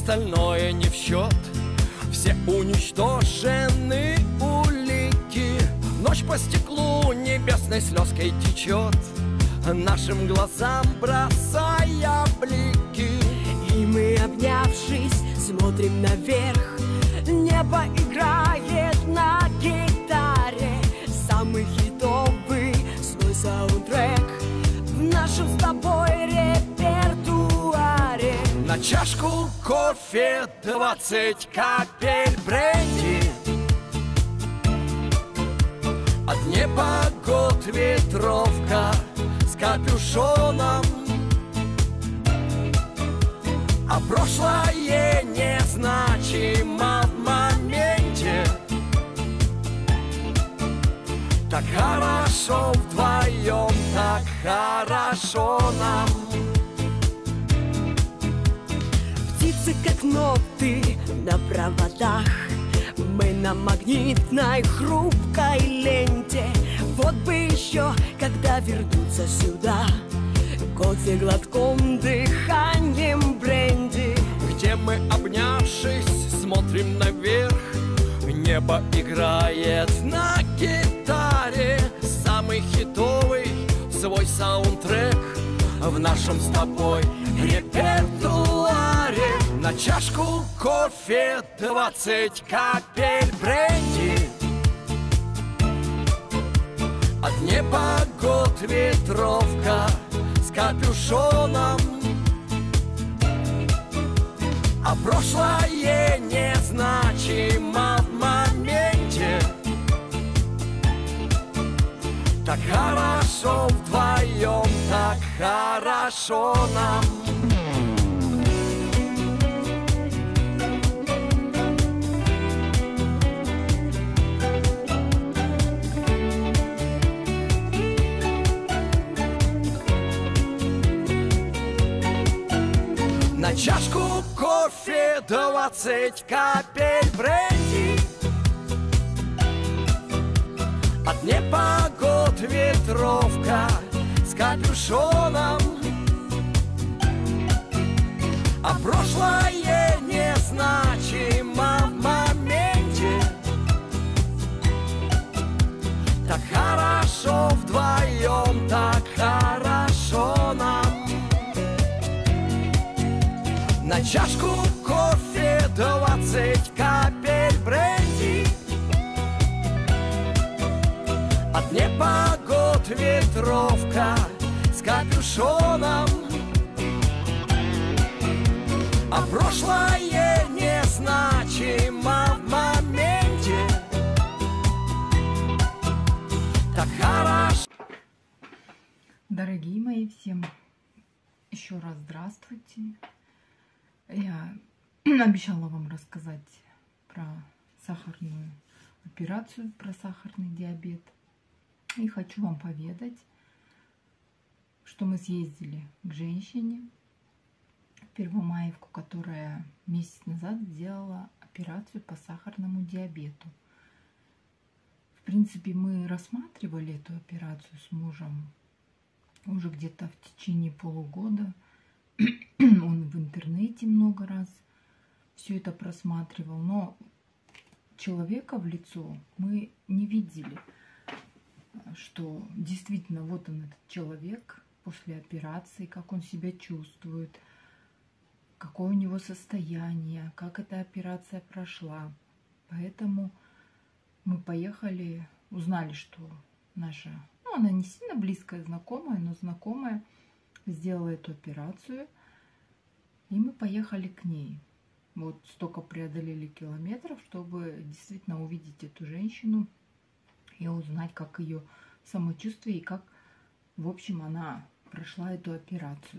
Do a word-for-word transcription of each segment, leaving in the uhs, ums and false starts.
остальное не в счет. Все уничтожены улики. Ночь по стеклу небесной слезкой течет, нашим глазам бросая блики. И мы, обнявшись, смотрим наверх. Небо играет на гитаре самый хитовый свой саундтрек в нашем с тобой репертуаре. На чашку кофе двадцать капель бренди. От непогод ветровка с капюшоном, а прошлое незначимо в моменте. Так хорошо вдвоем, так хорошо нам. Птицы как ноты на проводах, мы на магнитной хрупкой ленте. Вот бы еще, когда вернуться сюда, кофе глотком, дыханием бренди. Где мы, обнявшись, смотрим наверх. Небо играет на гитаре самый хитовый свой саундтрек в нашем с тобой репертуаре. На чашку кофе двадцать капель бренди. От непогод ветровка с капюшоном, а прошлое незначимо в моменте. Так хорошо вдвоем, так хорошо нам. На чашку кофе двадцать капель бренди. От непогод ветровка с капюшоном, а прошлое незначимо в моменте. Так хорошо вдвоем, так хорошо нам. На чашку кофе двадцать капель бренди. От непогод ветровка с капюшоном, а прошлое незначимо в моменте. Так хорошо. Дорогие мои, всем еще раз здравствуйте. Я обещала вам рассказать про сахарную операцию, про сахарный диабет. И хочу вам поведать, что мы съездили к женщине в Первомаевку, которая месяц назад сделала операцию по сахарному диабету. В принципе, мы рассматривали эту операцию с мужем уже где-то в течение полугода. Он в интернете много раз все это просматривал, но человека в лицо мы не видели, что действительно вот он, этот человек после операции, как он себя чувствует, какое у него состояние, как эта операция прошла. Поэтому мы поехали, узнали, что наша, ну, она не сильно близкая знакомая, но знакомая сделала эту операцию, и мы поехали к ней. Вот столько преодолели километров, чтобы действительно увидеть эту женщину и узнать, как ее самочувствие и как, в общем, она прошла эту операцию.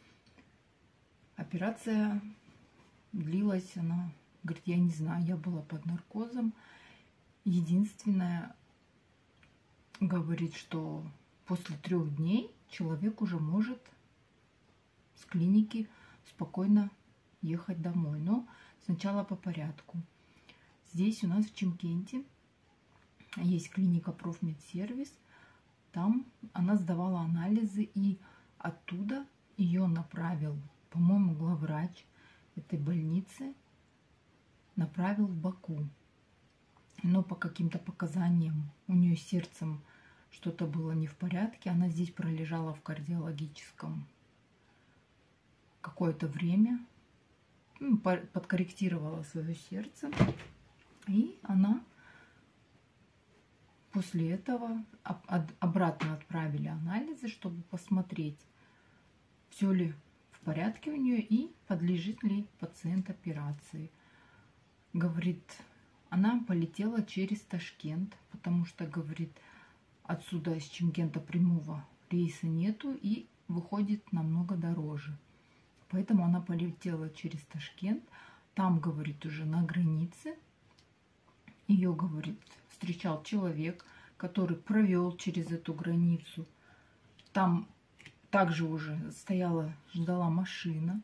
Операция длилась, она говорит, я не знаю, я была под наркозом. Единственное, говорит, что после трех дней человек уже может с клиники спокойно ехать домой. Но сначала по порядку. Здесь у нас в Чимкенте есть клиника Профмедсервис. Там она сдавала анализы, и оттуда ее направил, по-моему, главврач этой больницы направил в Баку. Но по каким-то показаниям у нее с сердцем что-то было не в порядке. Она здесь пролежала в кардиологическом какое-то время, подкорректировала свое сердце. И она после этого обратно отправили анализы, чтобы посмотреть, все ли в порядке у нее и подлежит ли пациент операции. Говорит, она полетела через Ташкент, потому что, говорит, отсюда из Чимкента прямого рейса нету и выходит намного дороже. Поэтому она полетела через Ташкент. Там, говорит, уже на границе ее, говорит, встречал человек, который провел через эту границу. Там также уже стояла, ждала машина.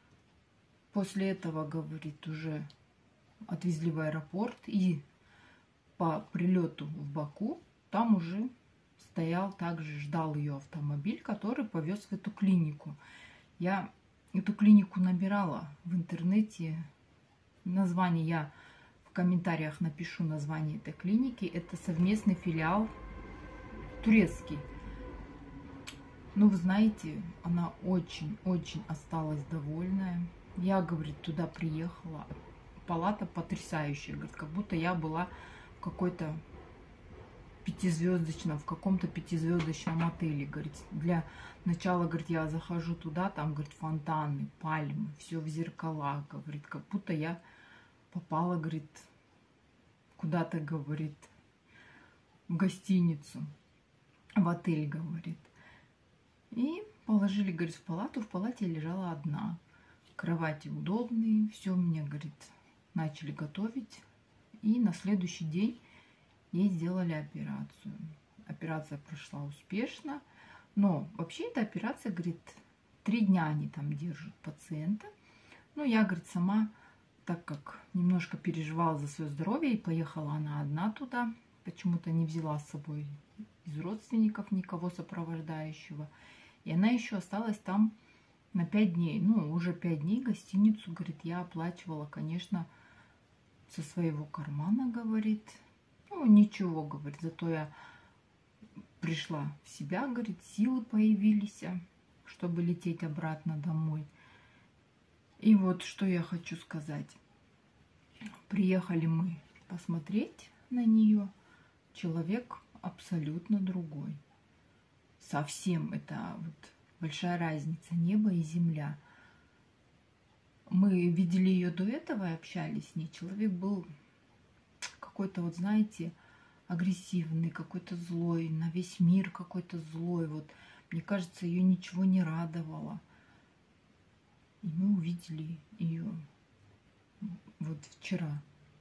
После этого, говорит, уже отвезли в аэропорт. И по прилету в Баку там уже стоял, также ждал ее автомобиль, который повез в эту клинику. Я эту клинику набирала в интернете. Название я в комментариях напишу, название этой клиники. Это совместный филиал турецкий. Ну, вы знаете, она очень-очень осталась довольная. Я, говорит, туда приехала. Палата потрясающая. Говорит, как будто я была в какой-то пятизвездочном, в каком-то пятизвездочном отеле. Говорит, для начала, говорит, я захожу туда, там, говорит, фонтаны, пальмы, все в зеркалах. Говорит, как будто я попала, говорит, куда-то, говорит, в гостиницу, в отель, говорит. И положили, говорит, в палату. В палате я лежала одна. Кровати удобные, все мне, говорит, начали готовить. И на следующий день ей сделали операцию. Операция прошла успешно. Но вообще эта операция, говорит, три дня они там держат пациента. Но я, говорит, сама, так как немножко переживала за свое здоровье, и поехала она одна туда. Почему-то не взяла с собой из родственников никого сопровождающего. И она еще осталась там на пять дней. Ну, уже пять дней гостиницу, говорит, я оплачивала, конечно, со своего кармана, говорит. Ну, ничего, говорит, зато я пришла в себя, говорит, силы появились, чтобы лететь обратно домой. И вот что я хочу сказать. Приехали мы посмотреть на нее. Человек абсолютно другой. Совсем это вот большая разница, небо и земля. Мы видели ее до этого и общались с ней. Человек был какой-то, вот знаете, агрессивный, какой-то злой, на весь мир какой-то злой. Вот, мне кажется, ее ничего не радовало. И мы увидели ее вот вчера.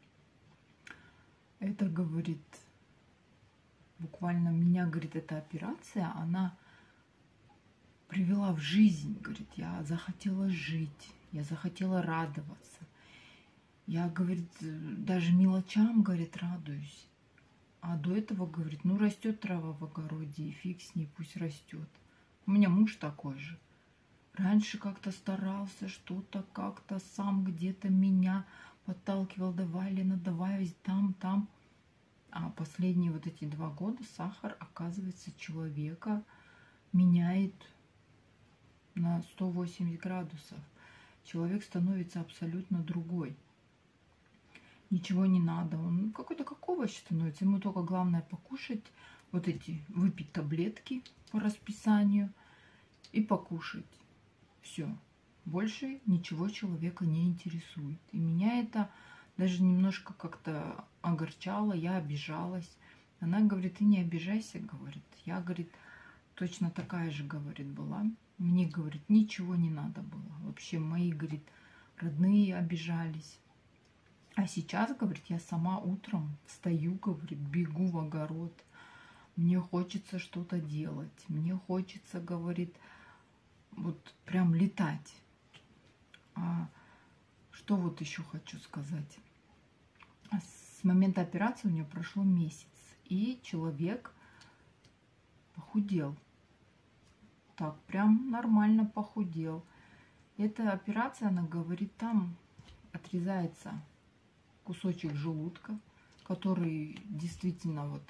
Это, говорит, буквально меня, говорит, эта операция, она привела в жизнь, говорит, я захотела жить, я захотела радоваться. Я, говорит, даже мелочам, говорит, радуюсь. А до этого, говорит, ну растет трава в огороде, и фиг с ней, пусть растет. У меня муж такой же. Раньше как-то старался, что-то как-то сам где-то меня подталкивал, давай, Лена, давай, там, там. А последние вот эти два года сахар, оказывается, человека меняет на сто восемьдесят градусов. Человек становится абсолютно другой. Ничего не надо. Он какой-то как овощ становится. Ему только главное покушать, вот эти, выпить таблетки по расписанию и покушать. Все. Больше ничего человека не интересует. И меня это даже немножко как-то огорчало, я обижалась. Она говорит, ты не обижайся, говорит. Я, говорит, точно такая же, говорит, была. Мне, говорит, ничего не надо было. Вообще мои, говорит, родные обижались. А сейчас, говорит, я сама утром встаю, говорит, бегу в огород. Мне хочется что-то делать. Мне хочется, говорит, вот прям летать. А что вот еще хочу сказать. С момента операции у нее прошло месяц. И человек похудел. Так, прям нормально похудел. Эта операция, она говорит, там отрезается кусочек желудка, который действительно вот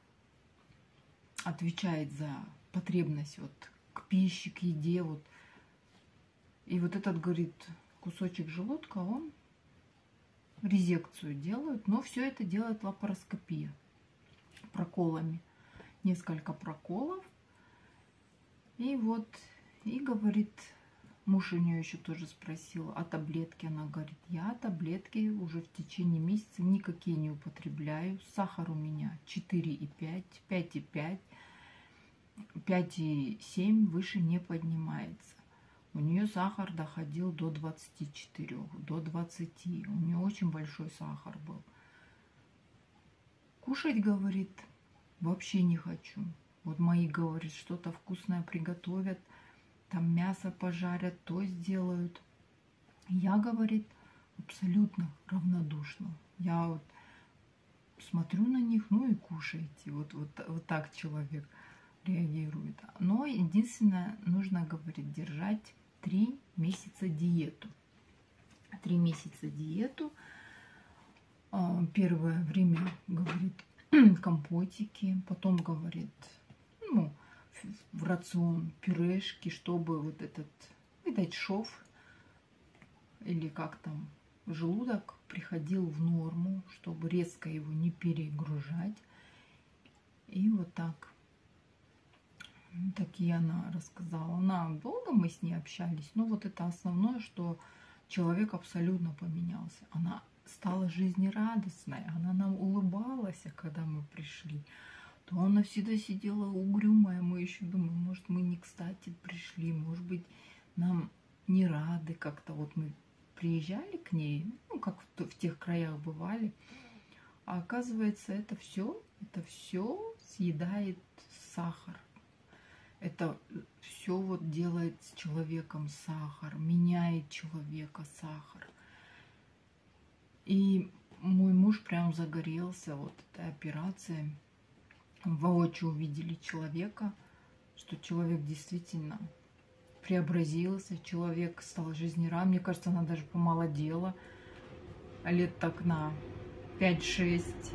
отвечает за потребность вот к пище, к еде. Вот. И вот этот, говорит, кусочек желудка, он резекцию делают, но все это делает лапароскопия проколами. Несколько проколов. И вот, и говорит, муж у нее еще тоже спросил, а таблетки? Она говорит, я таблетки уже в течение месяца никакие не употребляю. Сахар у меня четыре и пять, пять и пять, пять и семь, выше не поднимается. У нее сахар доходил до двадцати четырёх, до двадцати. У нее очень большой сахар был. Кушать, говорит, вообще не хочу. Вот мои, говорит, что-то вкусное приготовят, там мясо пожарят, то сделают. Я, говорит, абсолютно равнодушна. Я вот смотрю на них, ну и кушайте. Вот, вот, вот так человек реагирует. Но единственное, нужно, говорит, держать три месяца диету. Три месяца диету. Первое время, говорит, компотики, потом, говорит, ну, в рацион пюрешки, чтобы вот этот, видать, шов или как там, желудок приходил в норму, чтобы резко его не перегружать. И вот так. Такие она рассказала. Она долго мы с ней общались, но вот это основное, что человек абсолютно поменялся. Она стала жизнерадостной, она нам улыбалась, когда мы пришли. То она всегда сидела угрюмая, мы еще думаем, может, мы не кстати пришли, может быть, нам не рады как-то. Вот мы приезжали к ней, ну, как в, в тех краях бывали, а оказывается, это все, это все съедает сахар. Это все вот делает с человеком сахар, меняет человека сахар. И мой муж прям загорелся вот этой операцией. Воочию увидели человека, что человек действительно преобразился, человек стал жизнерадостным. Мне кажется, она даже помолодела лет так на пять-шесть.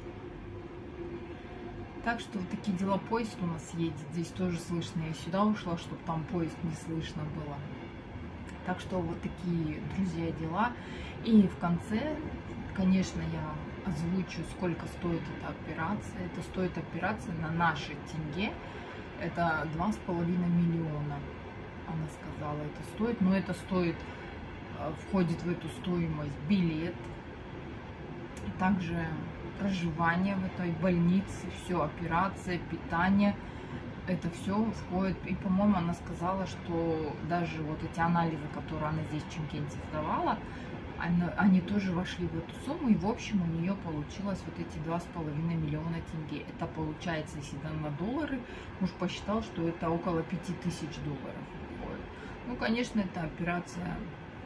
Так что вот такие дела. Поезд у нас едет, здесь тоже слышно. Я сюда ушла, чтобы там поезд не слышно было. Так что вот такие, друзья, дела. И в конце, конечно, я озвучу, сколько стоит эта операция. Это стоит операция на наши тенге. Это два с половиной миллиона. Она сказала, это стоит. Но это стоит, входит в эту стоимость билет. Также проживание в этой больнице, все, операция, питание. Это все входит. И, по-моему, она сказала, что даже вот эти анализы, которые она здесь в Чимкенте сдавала, они тоже вошли в эту сумму, и в общем у нее получилось вот эти два с половиной миллиона тенге. Это получается, если на доллары, муж посчитал, что это около пяти тысяч долларов выходит. Ну, конечно, эта операция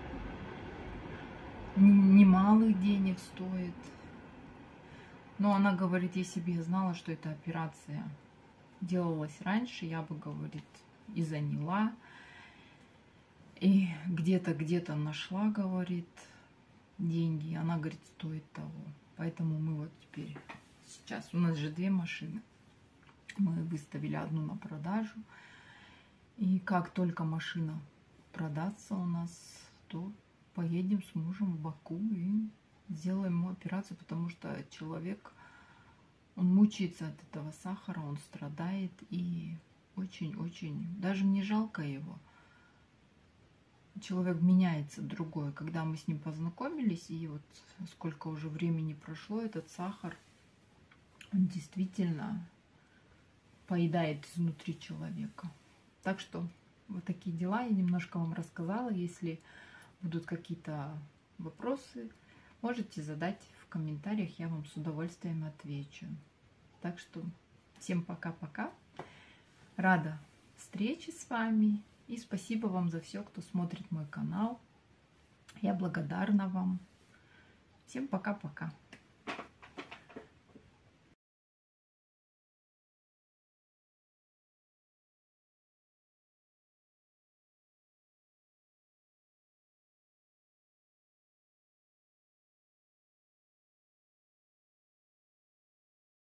немалых денег стоит. Но она говорит, если бы я знала, что эта операция делалась раньше, я бы, говорит, и заняла, и где-то, где-то нашла, говорит, деньги. Она, говорит, стоит того. Поэтому мы вот теперь, сейчас у нас же две машины. Мы выставили одну на продажу. И как только машина продастся у нас, то поедем с мужем в Баку и сделаем ему операцию, потому что человек, он мучается от этого сахара, он страдает, и очень-очень, даже мне жалко его. Человек меняется другой. Когда мы с ним познакомились, и вот сколько уже времени прошло, этот сахар, он действительно поедает изнутри человека. Так что вот такие дела. Я немножко вам рассказала. Если будут какие-то вопросы, можете задать в комментариях, я вам с удовольствием отвечу. Так что всем пока-пока. Рада встрече с вами. И спасибо вам за все, кто смотрит мой канал. Я благодарна вам. Всем пока-пока.